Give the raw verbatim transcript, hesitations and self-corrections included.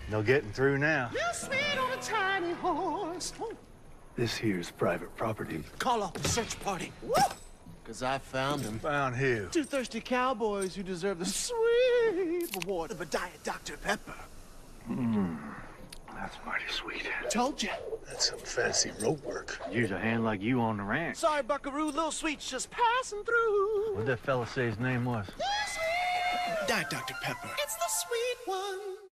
No getting through now. Real sweet on a tiny horse. Oh. This here's private property. Call off the search party. Woo! Because I found him. Found who? Two thirsty cowboys who deserve the sweet reward of a Diet Doctor Pepper. Mmm. That's mighty sweet. Told you. That's some fancy rope work. Use a hand like you on the ranch. Sorry, Buckaroo. Little Sweet's just passing through. What'd that fella say his name was? Diet Doctor Pepper. It's the sweet one.